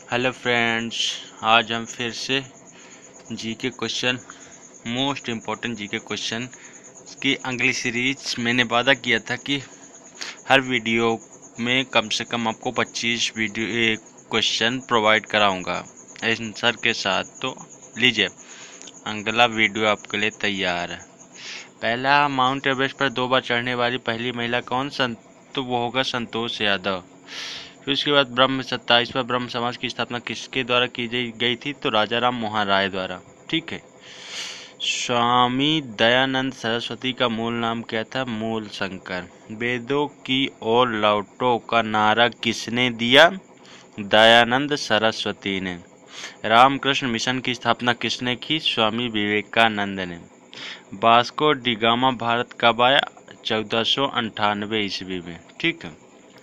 Hello friends, आज हम फिर से GK question, most important GK question की अगली सीरीज मैंने वादा किया था कि हर वीडियो में कम से कम आपको 25 वीडियो क्वेश्चन प्रोवाइड कराऊंगा आंसर के साथ। तो लीजिए, अगला वीडियो आपके लिए तैयार है। पहला, माउंट एवरेस्ट पर 2 बार चढ़ने वाली पहली महिला कौन? तो वो होगा संतोष यादव। फिर उसके बाद 27वां ब्रह्म समाज की स्थापना किसके द्वारा की गई थी? तो राजा राम मोहन राय द्वारा। ठीक है। स्वामी दयानंद सरस्वती का मूल नाम क्या था? मूल शंकर। वेदों की ओर लौटो का नारा किसने दिया? दयानंद सरस्वती ने। रामकृष्ण मिशन की स्थापना किसने की? स्वामी विवेकानंद ने। वास्को डी गामा भारत कब आया? 1498 ईस्वी में। ठीक है।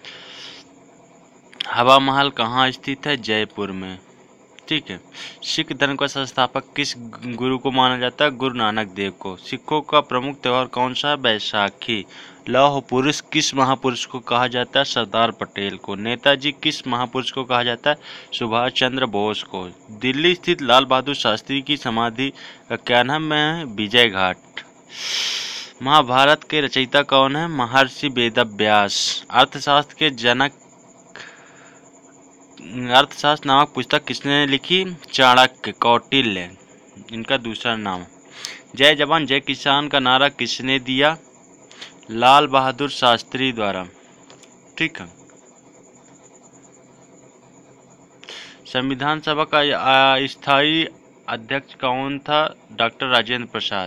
हवा महल कहाँ स्थित है? जयपुर में। ठीक है। सिख धर्म का संस्थापक किस गुरु को माना जाता है? गुरु नानक देव को। सिखों का प्रमुख त्योहार कौन सा है? बैसाखी। लौह पुरुष किस महापुरुष को कहा जाता है? सरदार पटेल को। नेताजी किस महापुरुष को कहा जाता है? सुभाष चंद्र बोस को। दिल्ली स्थित लाल बहादुर शास्त्री की समाधि का क्या नाम है? विजय घाट। महाभारत के रचयिता कौन है? महर्षि वेदव्यास। अर्थशास्त्र नामक पुस्तक किसने लिखी? चाणक्य, कौटिल्य, इनका दूसरा नाम। जय जवान जय किसान का नारा किसने दिया? लाल बहादुर शास्त्री द्वारा। ठीक है। संविधान सभा का स्थायी अध्यक्ष कौन था? डॉक्टर राजेंद्र प्रसाद।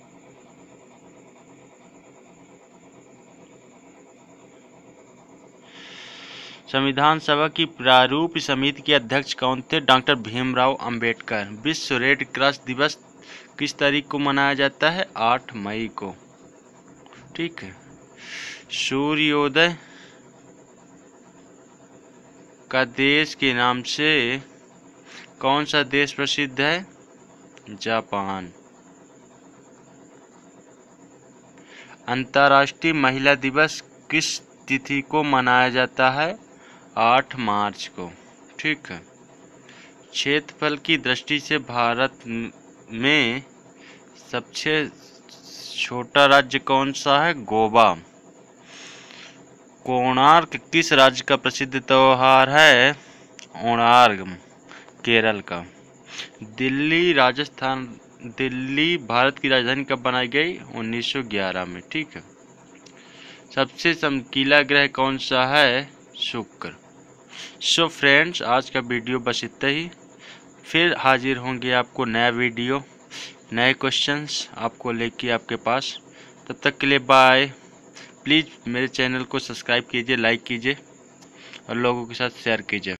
संविधान सभा की प्रारूप समिति के अध्यक्ष कौन थे? डॉक्टर भीमराव अंबेडकर। विश्व रेड क्रॉस दिवस किस तारीख को मनाया जाता है? 8 मई को। ठीक है। सूर्योदय का देश के नाम से कौन सा देश प्रसिद्ध है? जापान। अंतर्राष्ट्रीय महिला दिवस किस तिथि को मनाया जाता है? 8 मार्च को। ठीक है। क्षेत्रफल की दृष्टि से भारत में सबसे छोटा राज्य कौन सा है? गोवा। कोणार्क किस राज्य का प्रसिद्ध त्योहार है? ओणाम, केरल का। दिल्ली भारत की राजधानी कब बनाई गई? 1911 में। ठीक है। सबसे चमकीला ग्रह कौन सा है? शुक्र। सो फ्रेंड्स, आज का वीडियो बस इतना ही। फिर हाजिर होंगे आपको नया वीडियो, नए क्वेश्चंस आपको लेके आपके पास। तब तक के लिए बाय। प्लीज़ मेरे चैनल को सब्सक्राइब कीजिए, लाइक कीजिए और लोगों के साथ शेयर कीजिए।